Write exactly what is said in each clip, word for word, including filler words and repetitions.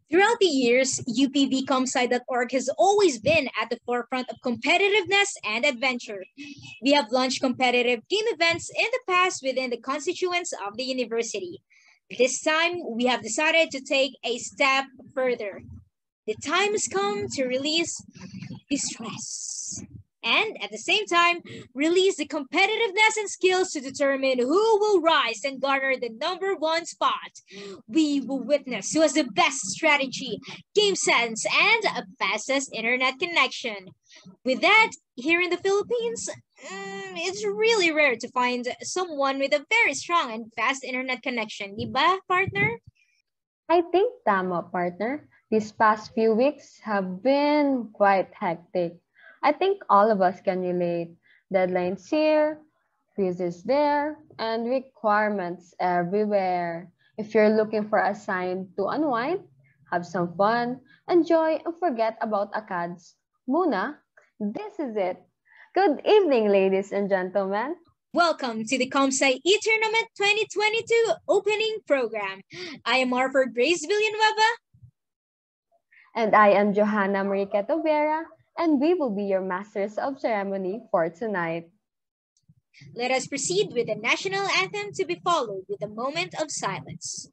Throughout the years, U P V Comsci dot org has always been at the forefront of competitiveness and adventure. We have launched competitive game events in the past within the constituents of the university. This time, we have decided to take a step further. The time has come to release distress. And at the same time, release the competitiveness and skills to determine who will rise and garner the number one spot. We will witness who has the best strategy, game sense, and a fastest internet connection. With that, here in the Philippines, mm, it's really rare to find someone with a very strong and fast internet connection. Diba, partner? I think tama, partner. These past few weeks have been quite hectic. I think all of us can relate. Deadlines here, quizzes there, and requirements everywhere. If you're looking for a sign to unwind, have some fun, enjoy, and forget about acads, Muna, this is it. Good evening, ladies and gentlemen. Welcome to the ComSci e-Tournament twenty twenty-two opening program. I am Harvard Grace Villanueva. And I am Johanna Mariqueta Vera, and we will be your masters of ceremony for tonight. Let us proceed with the national anthem to be followed with a moment of silence.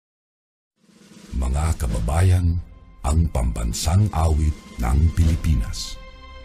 Mga kababayan, ang pambansang awit ng Pilipinas.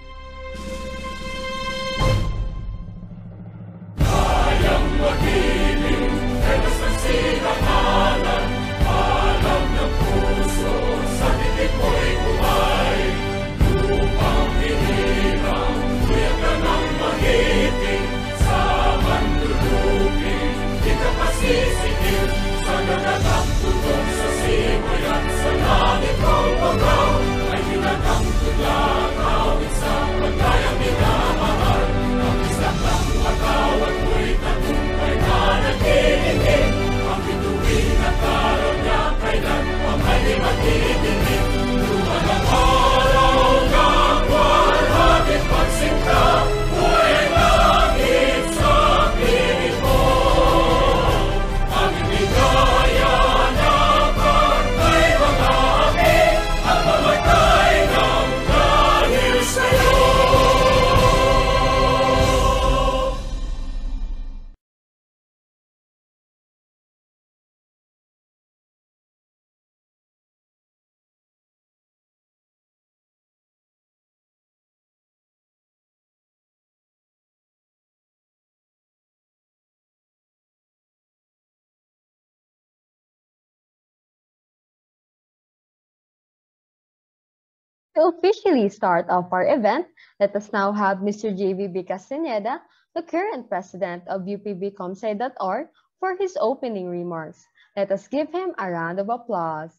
Kayang magiging, elas ng sinangalan, alam ng puso, sa titik mo'y buhay. Lupang hinirang, kuya ka ng magiting, sa manlulupin, di ka pasisikin, sa nagatang tutok sa simoy at sa langit mong pagaw, ay hinagang tulang awit sa paglayang minamahal. Ang isang ng matawad mo'y tagumpay na naghihiling, ang bituin at araw niya kailan pang ay di maghihiling. Luman ang araw ng walhagit pagsinta, buhay ang langit sa piling mo. Ang ibigaya na pagkay mga api, at mamatay ng dahil sa'yo. To officially start off our event, let us now have Mister J V B Castaneda, the current president of U P B Comsci dot org, for his opening remarks. Let us give him a round of applause.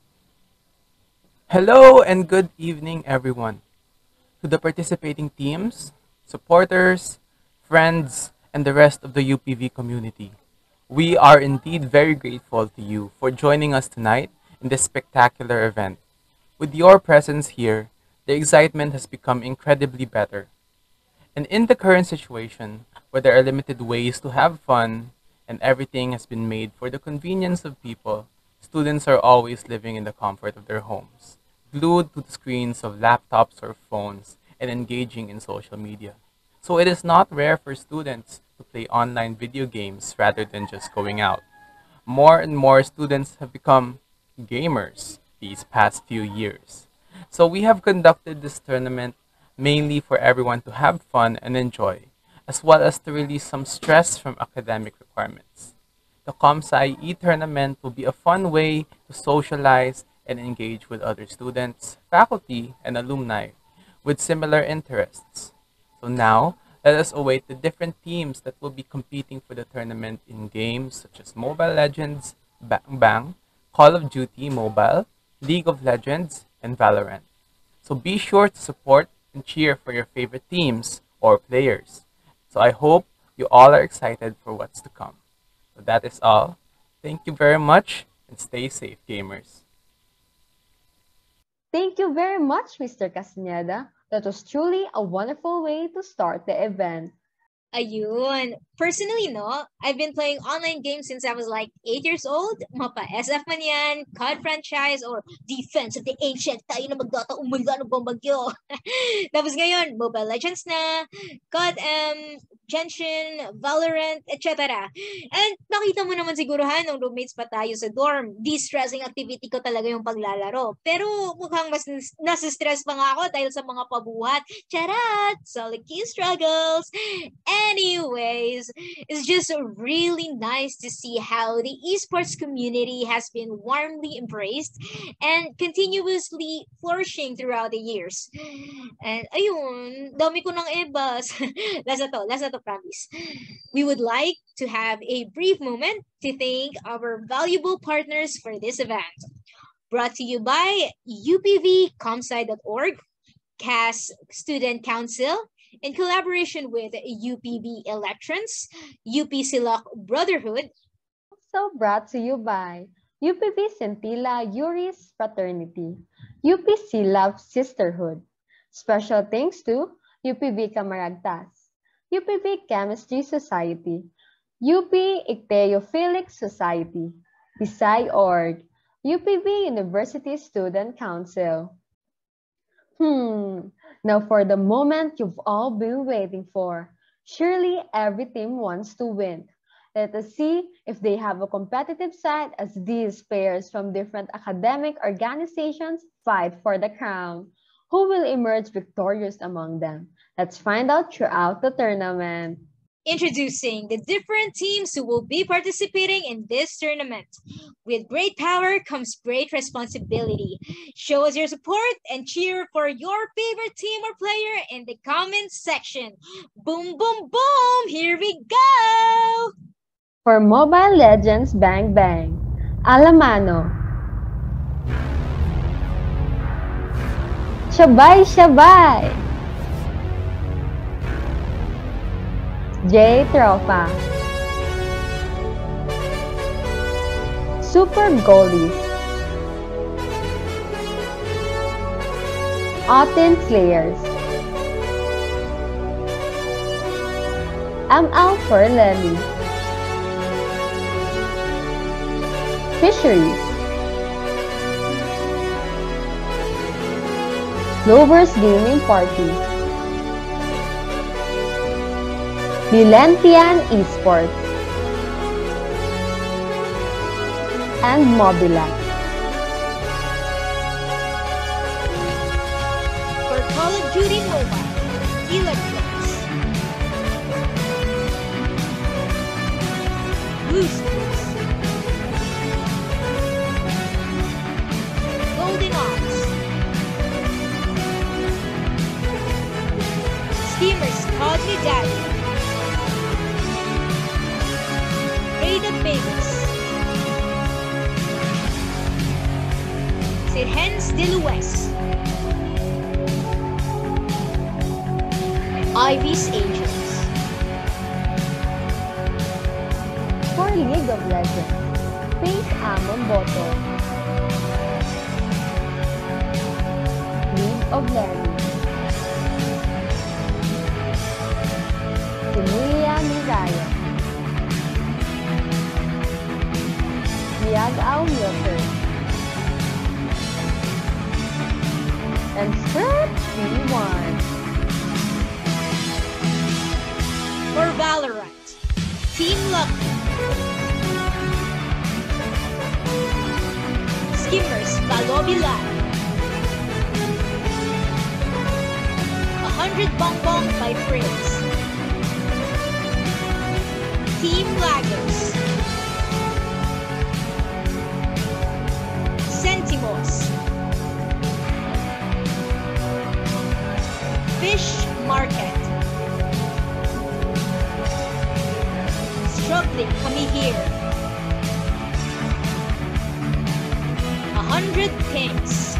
Hello and good evening, everyone. To the participating teams, supporters, friends, and the rest of the U P V community, we are indeed very grateful to you for joining us tonight in this spectacular event. With your presence here, the excitement has become incredibly better. And in the current situation, where there are limited ways to have fun and everything has been made for the convenience of people, students are always living in the comfort of their homes, glued to the screens of laptops or phones and engaging in social media. So it is not rare for students to play online video games rather than just going out. More and more students have become gamers these past few years. So we have conducted this tournament mainly for everyone to have fun and enjoy, as well as to release some stress from academic requirements. The ComSci e-tournament will be a fun way to socialize and engage with other students, faculty, and alumni with similar interests. So now, let us await the different teams that will be competing for the tournament in games such as Mobile Legends, Bang Bang, Call of Duty Mobile, League of Legends, and Valorant. So be sure to support and cheer for your favorite teams or players. So I hope you all are excited for what's to come. So that is all. Thank you very much and stay safe, gamers. Thank you very much, Mister Castaneda. That was truly a wonderful way to start the event. Ayun. Personally, no, I've been playing online games since I was like eight years old. Mapa S F man yan, C O D franchise, or Defense of the Ancient. Tayo na magdata, umulga ng bombagyo. Tapos ngayon, Mobile Legends na, C O D M, Genshin, Valorant, et cetera. And nakita mo naman siguro ha, nung roommates pa tayo sa dorm, de-stressing activity ko talaga yung paglalaro. Pero mukhang mas nasa-stress pa nga ako dahil sa mga pabuhat. Charat! Solid struggles! Anyways, it's just really nice to see how the esports community has been warmly embraced and continuously flourishing throughout the years. And ayun, dami ko ng ebas. last na to, last na to, promise. We would like to have a brief moment to thank our valuable partners for this event. Brought to you by U P V comsci dot org, C A S Student Council, in collaboration with U P V Electrons, U P Silok Brotherhood. Also brought to you by U P V Scintilla Juris Fraternity, U P Silab Sisterhood. Special thanks to U P V Camaragtas, U P V Chemistry Society, U P Icteo Felix Society, Bisay Org, U P V University Student Council. Hmm, now for the moment you've all been waiting for. Surely every team wants to win. Let us see if they have a competitive side as these players from different academic organizations fight for the crown. Who will emerge victorious among them? Let's find out throughout the tournament. Introducing the different teams who will be participating in this tournament. With great power comes great responsibility. Show us your support and cheer for your favorite team or player in the comments section. Boom, boom, boom! Here we go! For Mobile Legends Bang Bang, Alamano. Shabay Shabay! J Tropa. Super Goldies. Aten Slayers. M L for Lenny. Fisheries. Lovers Gaming Party. Milentian Esports, and Mobila. For Call of Duty Mobile, Electrons, Boosters, Golden Ops, Steamers Cosme Daddy, Rated Vegas, Sirhens de Lues, Ivy's Angels. For League of Legends, Faith Amon Boto, League of Legends, Emilia Miraya, Yagao Milker, and Strip C one. For Valorant, Team Lucky, Skimmers Balobilad, A Hundred Bongbong by Frizz, Team Laggers, Sentimos, Fish Market, Struggling Kami Here, A Hundred Pings.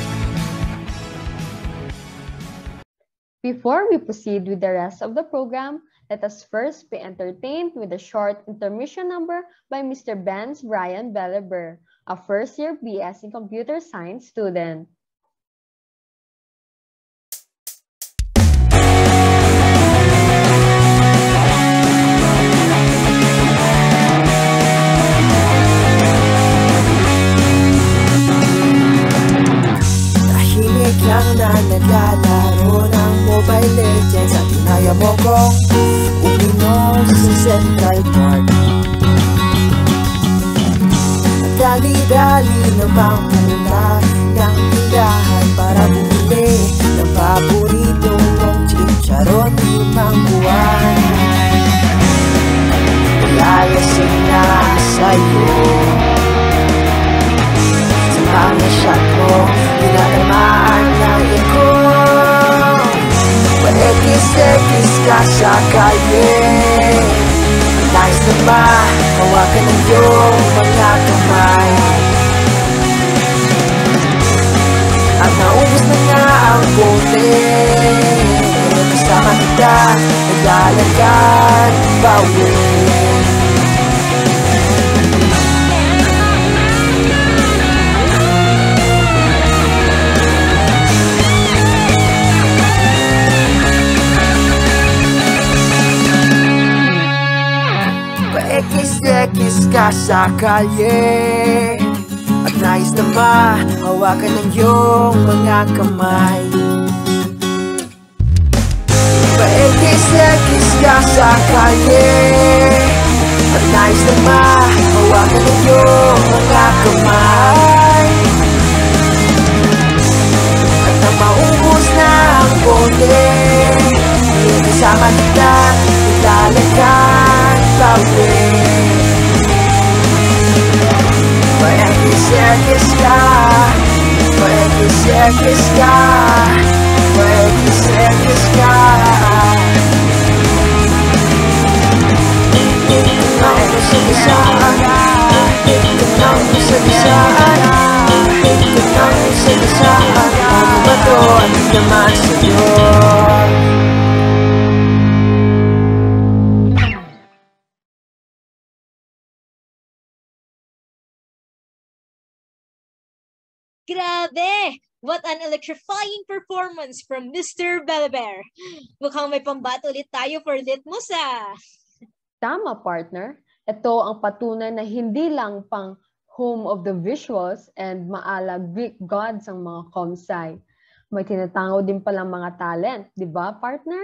Before we proceed with the rest of the program, let us first be entertained with a short intermission number by Mister Benz Brian Belleber, a first-year B S in Computer Science student. sa Central Park. Dali-dali namang pumunta ng tindahan para bumili ng paborito mong chicharon limang buwan. Lalasing na sa'yo sa mga shot mo, dinadamaan ng iko. Paekis-ekis ka sa kalye. Ang nais na mahawakan ng iyong mga kamay. At naubos na nga ang bote. Kasama kita, naglalakad pauwi. Paekis-ekis ka sa kalye. At nais na mahawakan ng iyong mga kamay. Paekis-ekis ka sa kalye. At nais na mahawakan ng iyong mga kamay. At nang maubos na ang bote, kasama kita, naglalakad pauwi. Paekis-ekis ka, paekis-ekis ka, paekis-ekis ka. Ikaw ang sagasaan, ikaw ang sagasaan, ikaw ang sagasaan. Ano ba to? Ano naman sa'yo? Grabe! What an electrifying performance from Mister Belaber. Mukhang may pambat ulit tayo for Litmus ah. Tama, partner. Ito ang patunay na hindi lang pang home of the visuals and maalag Greek gods ang mga Comsci. May tinatangaw din palang mga talent, di ba, partner?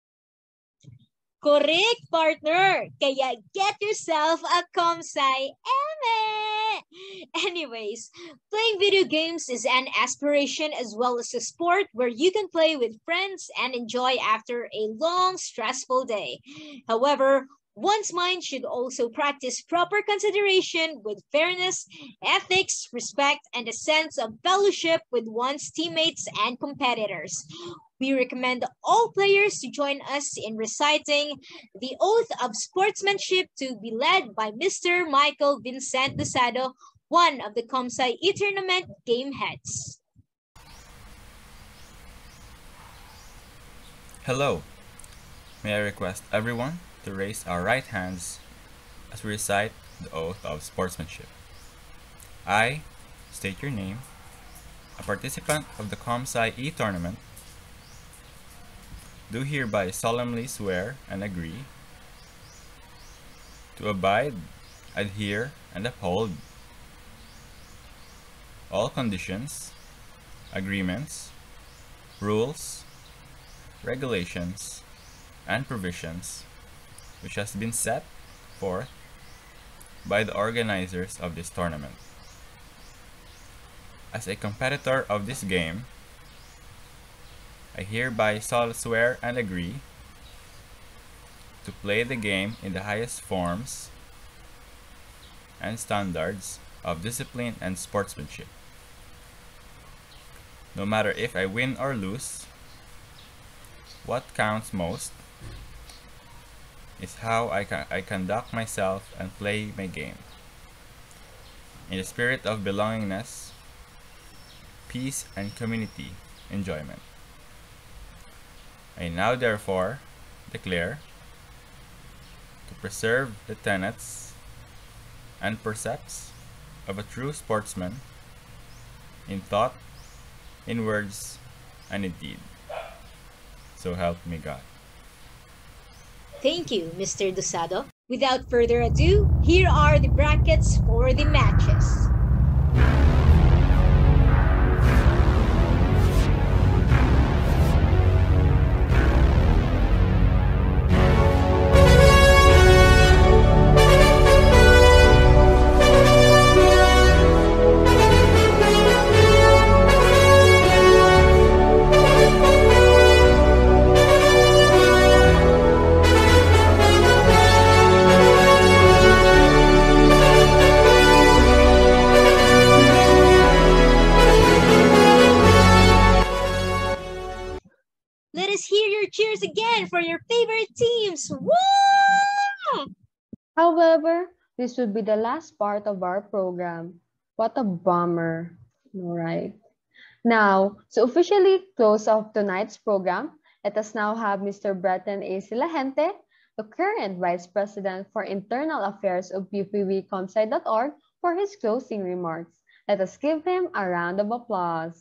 Correct, partner! Kaya get yourself a Comsci eme! Anyways, playing video games is an aspiration as well as a sport where you can play with friends and enjoy after a long, stressful day. However, one's mind should also practice proper consideration with fairness, ethics, respect, and a sense of fellowship with one's teammates and competitors. We recommend all players to join us in reciting the Oath of Sportsmanship to be led by Mister Michael Vincent Dosado, one of the Comsci e-tournament game heads. Hello. May I request everyone to raise our right hands as we recite the Oath of Sportsmanship. I state your name, a participant of the Comsci e-tournament, do hereby solemnly swear and agree to abide, adhere, and uphold all conditions, agreements, rules, regulations, and provisions which has been set forth by the organizers of this tournament. As a competitor of this game, I hereby solemnly swear and agree to play the game in the highest forms and standards of discipline and sportsmanship. No matter if I win or lose, what counts most is how I, ca I conduct myself and play my game. In the spirit of belongingness, peace, and community enjoyment. I now therefore declare to preserve the tenets and precepts of a true sportsman in thought, in words, and in deed. So help me God. Thank you, Mister Dosado. Without further ado, here are the brackets for the matches. However, this would be the last part of our program. What a bummer, all right? Now, to officially close off tonight's program, let us now have Mister Breton A. Silahente, the current Vice President for Internal Affairs of U P V Comsci dot org, for his closing remarks. Let us give him a round of applause.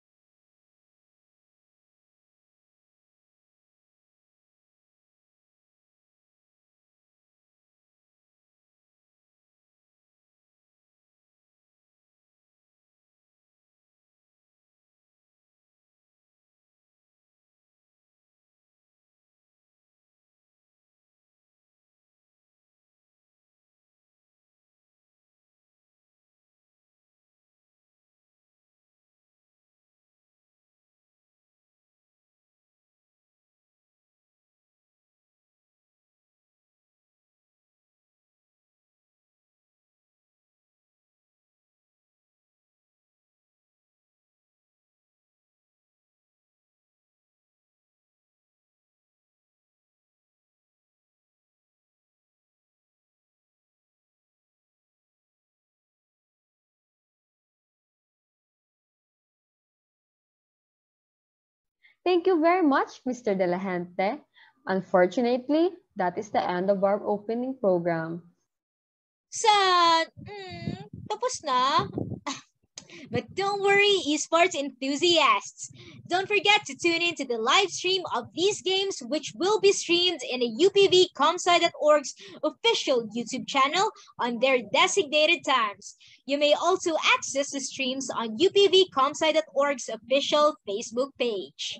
Thank you very much, Mister De La Gente. Unfortunately, that is the end of our opening program. Sad. Mm, tapos na. But don't worry, esports enthusiasts. Don't forget to tune in to the live stream of these games, which will be streamed in the U P V Comsci dot org's official YouTube channel on their designated times. You may also access the streams on U P V Comsci dot org's official Facebook page.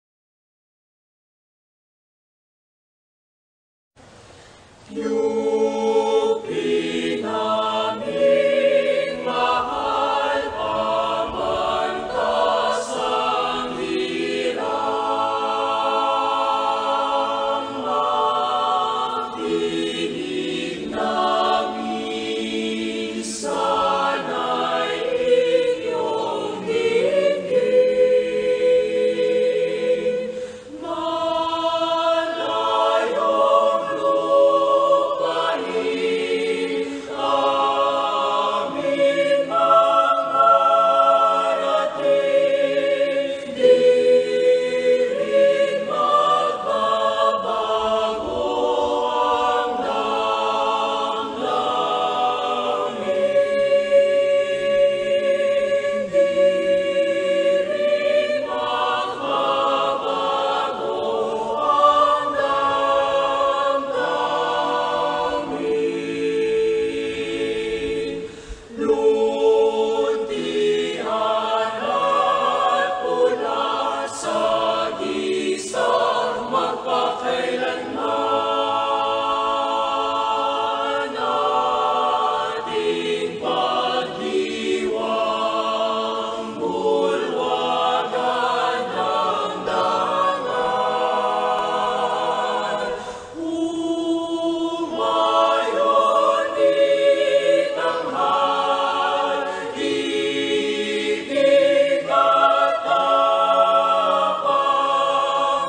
U P namin mahal, pamantas ang hirang, makinig namin, sana'y inyong dinggin. Malayong lupain, aming mamarating, di rin magbabago ang damdamin. Di rin magbabago ang damdamin. Luntian at pula sa gisang magpakailanman, ating pagdiwang bulwagan ng dangan. Umayon itanghal, ibig at tapang,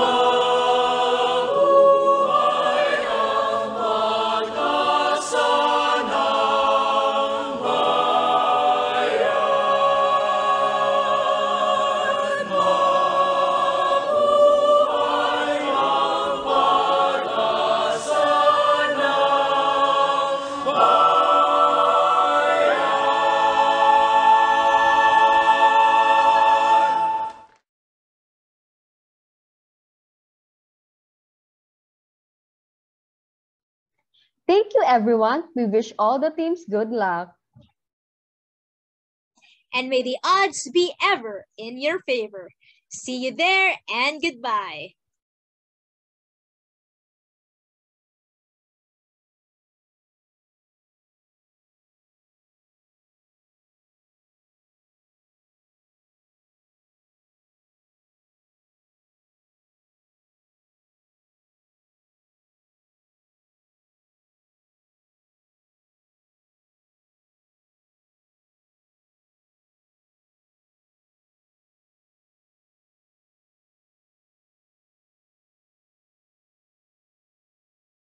mabuhay ang pag-asa ng bayan. Mabuhay ang pag-asa ng bayan. Thank you, everyone. We wish all the teams good luck. And may the odds be ever in your favor. See you there and goodbye.